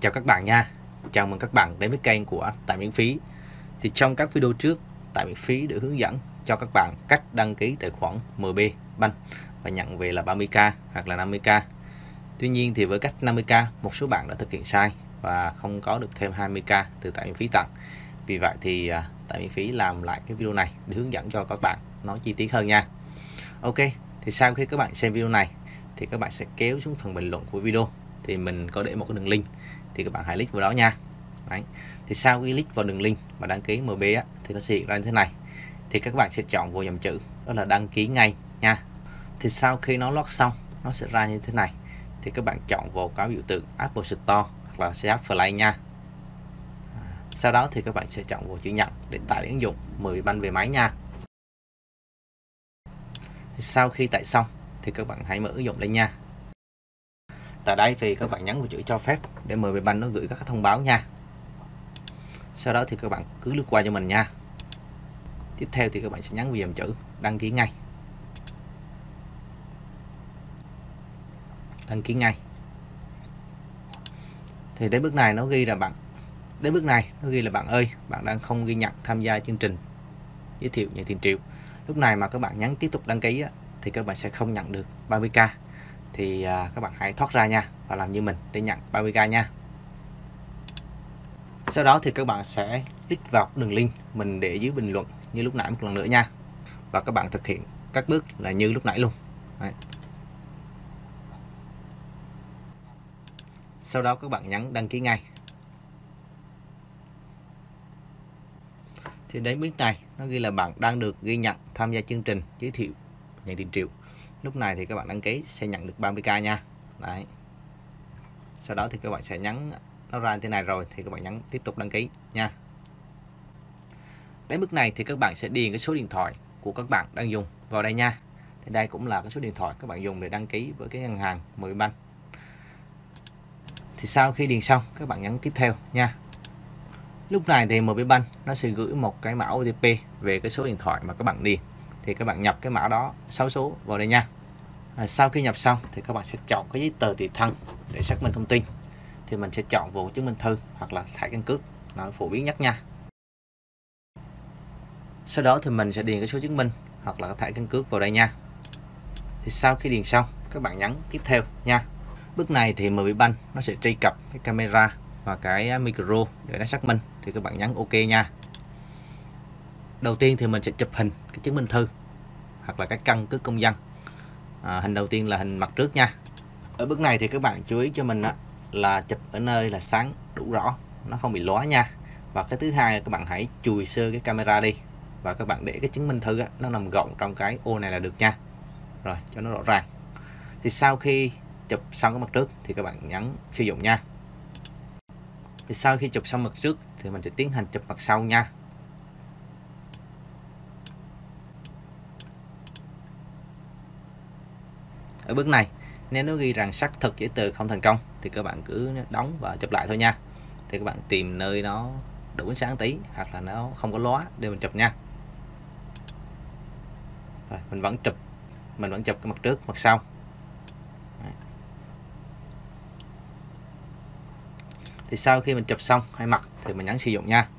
Chào các bạn nha. Chào mừng các bạn đến với kênh của Tải Miễn Phí. Thì trong các video trước, Tải Miễn Phí đã hướng dẫn cho các bạn cách đăng ký tài khoản MB Bank và nhận về là 30k hoặc là 50k. Tuy nhiên thì với cách 50k, một số bạn đã thực hiện sai và không có được thêm 20k từ Tải Miễn Phí tặng. Vì vậy thì Tải Miễn Phí làm lại cái video này để hướng dẫn cho các bạn nó chi tiết hơn nha. Ok, thì sau khi các bạn xem video này thì các bạn sẽ kéo xuống phần bình luận của video, thì mình có để một cái đường link, thì các bạn hãy click vào đó nha. Đấy. Thì sau khi click vào đường link mà đăng ký MB á, thì nó sẽ hiện ra như thế này. Thì các bạn sẽ chọn vào dòng chữ đó là đăng ký ngay nha. Thì sau khi nó load xong, nó sẽ ra như thế này. Thì các bạn chọn vào cái biểu tượng Apple Store hoặc là Search Play nha. Sau đó thì các bạn sẽ chọn vào chữ nhận để tải ứng dụng MB Bank về máy nha. Thì sau khi tải xong thì các bạn hãy mở ứng dụng lên nha. Tại đây thì các bạn nhấn vào chữ cho phép để MB Bank nó gửi các thông báo nha. Sau đó thì các bạn cứ lướt qua cho mình nha. Tiếp theo thì các bạn sẽ nhấn vào dòng chữ đăng ký ngay. Đăng ký ngay. Thì đến bước này nó ghi là bạn ơi, bạn đang không ghi nhận tham gia chương trình giới thiệu nhận tiền triệu. Lúc này mà các bạn nhấn tiếp tục đăng ký á, thì các bạn sẽ không nhận được 30k. Thì các bạn hãy thoát ra nha và làm như mình để nhận 30k nha. Sau đó thì các bạn sẽ click vào đường link mình để dưới bình luận như lúc nãy một lần nữa nha. Và các bạn thực hiện các bước là như lúc nãy luôn. Đấy. Sau đó các bạn nhấn đăng ký ngay. Thì đến bước này nó ghi là bạn đang được ghi nhận tham gia chương trình giới thiệu nhận tiền triệu. Lúc này thì các bạn đăng ký sẽ nhận được 30k nha. Đấy. Sau đó thì các bạn sẽ nhấn nó ra như thế này rồi thì các bạn nhấn tiếp tục đăng ký nha. Đến bước này thì các bạn sẽ điền cái số điện thoại của các bạn đang dùng vào đây nha. Thì đây cũng là cái số điện thoại các bạn dùng để đăng ký với cái ngân hàng MB Bank. Thì sau khi điền xong các bạn nhấn tiếp theo nha. Lúc này thì MB Bank nó sẽ gửi một cái mã OTP về cái số điện thoại mà các bạn điền. Thì các bạn nhập cái mã đó 6 số vào đây nha. Sau khi nhập xong thì các bạn sẽ chọn cái giấy tờ tùy thân để xác minh thông tin. Thì mình sẽ chọn vào chứng minh thư hoặc là thẻ căn cước, nó phổ biến nhất nha. Sau đó thì mình sẽ điền cái số chứng minh hoặc là cái thẻ căn cước vào đây nha. Thì sau khi điền xong các bạn nhấn tiếp theo nha. Bước này thì MB Bank nó sẽ truy cập cái camera và cái micro để nó xác minh, thì các bạn nhấn OK nha. Đầu tiên thì mình sẽ chụp hình cái chứng minh thư hoặc là cái căn cước công dân. Hình đầu tiên là hình mặt trước nha. Ở bước này thì các bạn chú ý cho mình là chụp ở nơi là sáng đủ rõ, nó không bị lóa nha. Và cái thứ hai là các bạn hãy chùi sơ cái camera đi và các bạn để cái chứng minh thư nó nằm gọn trong cái ô này là được nha. Rồi cho nó rõ ràng. Thì sau khi chụp xong cái mặt trước thì các bạn nhấn sử dụng nha. Thì sau khi chụp xong mặt trước thì mình sẽ tiến hành chụp mặt sau nha. Ở bước này nếu nó ghi rằng xác thực giấy tờ không thành công thì các bạn cứ đóng và chụp lại thôi nha. Thì các bạn tìm nơi nó đủ ánh sáng tí hoặc là nó không có lóa để mình chụp nha. Rồi, mình vẫn chụp cái mặt trước mặt sau. Đấy. Thì sau khi mình chụp xong hai mặt thì mình nhấn sử dụng nha.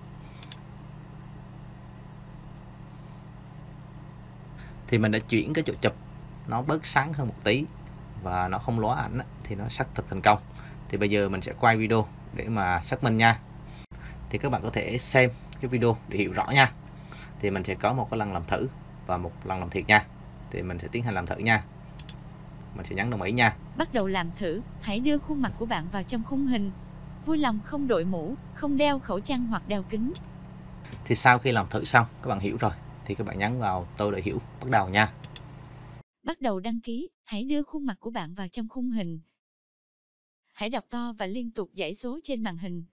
Thì mình đã chuyển cái chỗ chụp nó bớt sáng hơn một tí và nó không lóa ảnh thì nó xác thực thành công. Thì bây giờ mình sẽ quay video để mà xác minh nha. Thì các bạn có thể xem cái video để hiểu rõ nha. Thì mình sẽ có một cái lần làm thử và một lần làm thiệt nha. Thì mình sẽ tiến hành làm thử nha. Mình sẽ nhấn đồng ý nha. Bắt đầu làm thử, hãy đưa khuôn mặt của bạn vào trong khung hình. Vui lòng không đội mũ, không đeo khẩu trang hoặc đeo kính. Thì sau khi làm thử xong các bạn hiểu rồi thì các bạn nhấn vào tôi đã hiểu, bắt đầu nha. Bắt đầu đăng ký, hãy đưa khuôn mặt của bạn vào trong khung hình. Hãy đọc to và liên tục dãy số trên màn hình.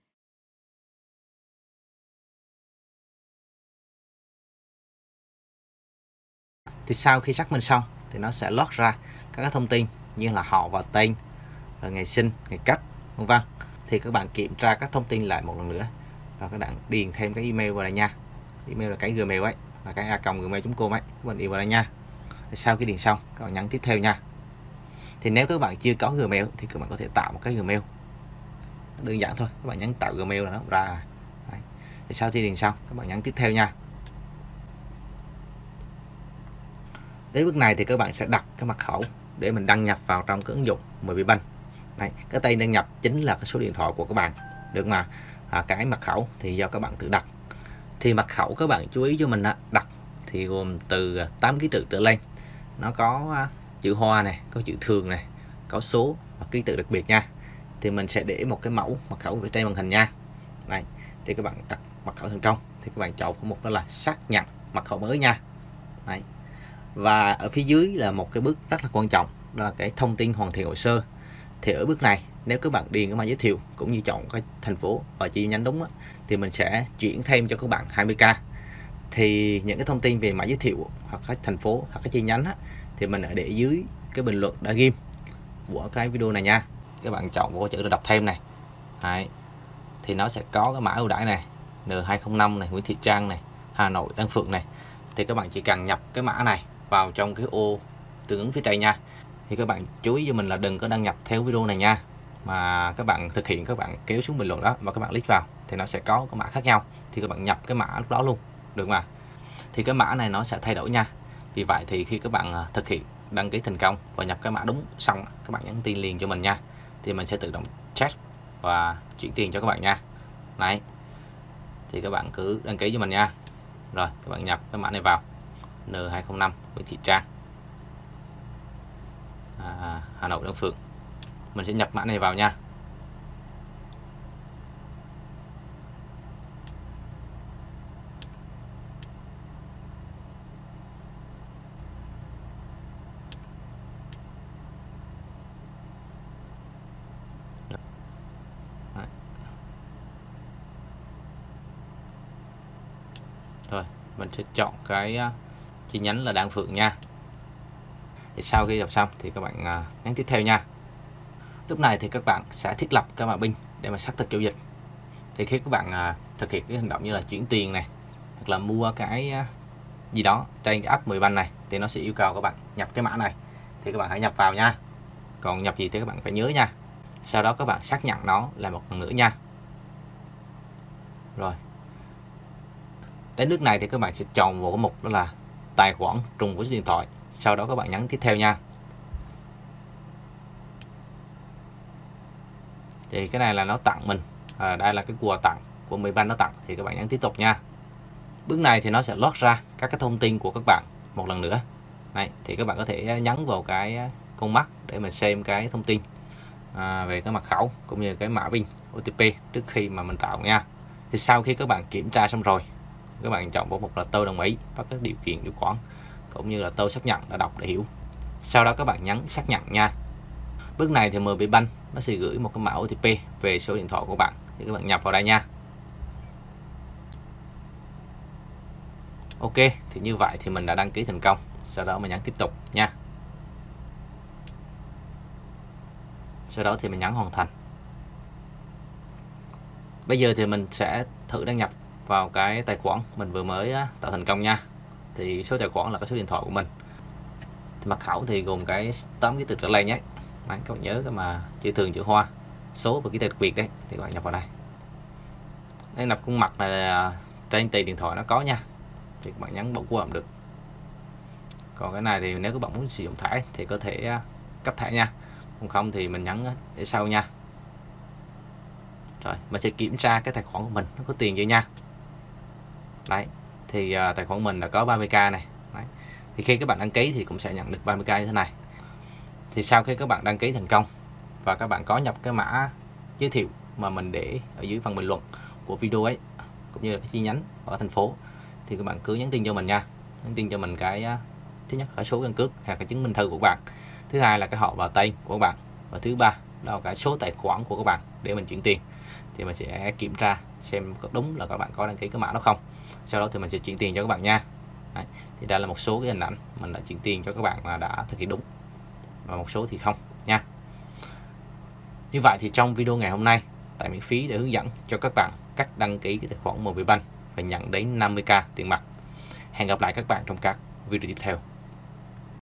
Thì sau khi xác minh xong thì nó sẽ lót ra các thông tin như là họ và tên, rồi ngày sinh, ngày cách, vân vân. Thì các bạn kiểm tra các thông tin lại một lần nữa và các bạn điền thêm cái email vào đây nha. Email là cái Gmail ấy, là cái a.gmail.com ấy, các bạn điền vào đây nha. Sau khi điền xong các bạn nhấn tiếp theo nha. Thì nếu các bạn chưa có Gmail thì các bạn có thể tạo một cái Gmail đơn giản thôi, các bạn nhấn tạo Gmail là nó ra. Đấy. Thì sau khi điền xong các bạn nhấn tiếp theo nha. Đến bước này thì các bạn sẽ đặt cái mật khẩu để mình đăng nhập vào trong cái ứng dụng MB Bank. Đấy, cái tên đăng nhập chính là cái số điện thoại của các bạn, được mà. Cái mật khẩu thì do các bạn tự đặt. Thì mật khẩu các bạn chú ý cho mình đặt thì gồm từ 8 ký tự trở lên. Nó có chữ hoa này, có chữ thường này, có số và ký tự đặc biệt nha. Thì mình sẽ để một cái mẫu mật khẩu ở trên màn hình nha. Này, thì các bạn đặt mật khẩu thành công thì các bạn chọn cái mục đó là xác nhận mật khẩu mới nha. Đấy. Và ở phía dưới là một cái bước rất là quan trọng, đó là cái thông tin hoàn thiện hồ sơ. Thì ở bước này nếu các bạn điền cái mã giới thiệu cũng như chọn cái thành phố và chi nhánh đúng thì mình sẽ chuyển thêm cho các bạn 20k. Thì những cái thông tin về mã giới thiệu hoặc cái thành phố hoặc cái chi nhánh thì mình ở để dưới cái bình luận đã ghim của cái video này nha. Các bạn chọn vào chữ đọc thêm này. Đấy. Thì nó sẽ có cái mã ưu đãi này, N205 này, Nguyễn Thị Trang này, Hà Nội, Đan Phượng này. Thì các bạn chỉ cần nhập cái mã này vào trong cái ô tương ứng phía trên nha. Thì các bạn chú ý cho mình là đừng có đăng nhập theo video này nha, mà các bạn thực hiện các bạn kéo xuống bình luận đó và các bạn click vào thì nó sẽ có cái mã khác nhau, thì các bạn nhập cái mã lúc đó luôn, được mà. Thì cái mã này nó sẽ thay đổi nha. Vì vậy thì khi các bạn thực hiện đăng ký thành công và nhập cái mã đúng xong, các bạn nhắn tin liền cho mình nha, thì mình sẽ tự động check và chuyển tiền cho các bạn nha. Đấy, thì các bạn cứ đăng ký cho mình nha. Rồi các bạn nhập cái mã này vào, N205 Nguyễn Thị Trang, Hà Nội, Đan Phượng. Mình sẽ nhập mã này vào nha. Đấy. Rồi mình sẽ chọn cái chi nhánh là Đan Phượng nha. Thì sau khi đọc xong thì các bạn nhấn tiếp theo nha. Lúc này thì các bạn sẽ thiết lập cái mã PIN để mà xác thực giao dịch. Thì khi các bạn thực hiện cái hành động như là chuyển tiền này hoặc là mua cái gì đó trên cái app MB Bank này thì nó sẽ yêu cầu các bạn nhập cái mã này, thì các bạn hãy nhập vào nha. Còn nhập gì thì các bạn phải nhớ nha. Sau đó các bạn xác nhận nó là một lần nữa nha. Rồi đến nước này thì các bạn sẽ chọn vào cái mục đó là tài khoản trùng với số điện thoại. Sau đó các bạn nhấn tiếp theo nha. Thì cái này là nó tặng mình, đây là cái quà tặng của MB Bank nó tặng, thì các bạn nhấn tiếp tục nha. Bước này thì nó sẽ lót ra các cái thông tin của các bạn một lần nữa. Này, thì các bạn có thể nhấn vào cái con mắt để mình xem cái thông tin về cái mật khẩu cũng như cái mã PIN OTP trước khi mà mình tạo nha. Thì sau khi các bạn kiểm tra xong rồi, các bạn chọn vào mục là tôi đồng ý với các điều kiện điều khoản cũng như là tôi xác nhận đã đọc để hiểu. Sau đó các bạn nhấn xác nhận nha. Bước này thì MB Bank nó sẽ gửi một cái mã OTP về số điện thoại của bạn, thì các bạn nhập vào đây nha. Ok, thì như vậy thì mình đã đăng ký thành công. Sau đó mình nhấn tiếp tục nha. Sau đó thì mình nhấn hoàn thành. Bây giờ thì mình sẽ thử đăng nhập vào cái tài khoản mình vừa mới tạo thành công nha. Thì số tài khoản là cái số điện thoại của mình. Thì mật khẩu thì gồm cái 8 ký tự trở lên nhé. Đấy, các bạn nhớ cái mà chữ thường, chữ hoa, số và ký tự đặc biệt đấy, thì các bạn nhập vào đây. Đây, nhập khuôn mặt này là trên tiền điện thoại nó có nha, thì các bạn nhấn bỏ qua cũng được. Còn cái này thì nếu các bạn muốn sử dụng thẻ thì có thể cấp thẻ nha, còn không thì mình nhấn để sau nha. Rồi mình sẽ kiểm tra cái tài khoản của mình nó có tiền chưa nha. Đấy, thì tài khoản mình là có 30k này. Đấy. Thì khi các bạn đăng ký thì cũng sẽ nhận được 30k như thế này. Thì sau khi các bạn đăng ký thành công và các bạn có nhập cái mã giới thiệu mà mình để ở dưới phần bình luận của video ấy, cũng như là cái chi nhánh ở thành phố, thì các bạn cứ nhắn tin cho mình nha. Nhắn tin cho mình cái thứ nhất là số căn cước hoặc cái chứng minh thư của các bạn, thứ hai là cái họ và tên của các bạn, và thứ ba đó là cái số tài khoản của các bạn để mình chuyển tiền. Thì mình sẽ kiểm tra xem có đúng là các bạn có đăng ký cái mã đó không, sau đó thì mình sẽ chuyển tiền cho các bạn nha. Đấy. Thì đây là một số cái hình ảnh mình đã chuyển tiền cho các bạn mà đã thực hiện đúng, và một số thì không nha. Như vậy thì trong video ngày hôm nay, tại miễn phí để hướng dẫn cho các bạn cách đăng ký cái tài khoản MB Bank và nhận đến 50k tiền mặt. Hẹn gặp lại các bạn trong các video tiếp theo.